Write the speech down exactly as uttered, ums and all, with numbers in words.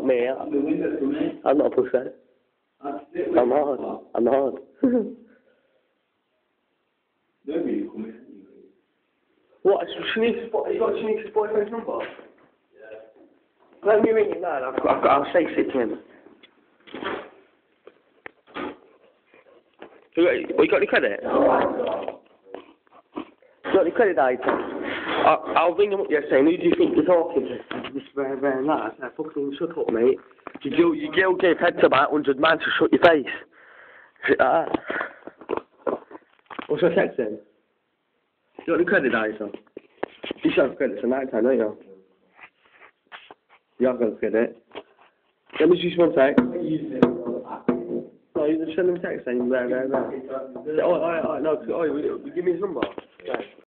not me. I'm not a pussy. I'm hard. I'm hard. What? Shanice's boy? You got Shanice's boyfriend's number? Yeah. Let me ring him now. I've got, I've got, I'll say it to him. You got, well, you got any credit? You got any credit, Dave? I'll, I'll ring him up there saying, who do you think you're talking to? This very, very nice. I fucking shut up, mate. You girl, you girl gave head to about one hundred man to shut your face. Shit like that. What's your text then? You got any credit, Dave? You should have credit tonight time, don't you? You have got credit. Let me just one sec. No, you just send him a text saying, there, there, there. Oh, alright, alright, no, oh, give me his number. Okay.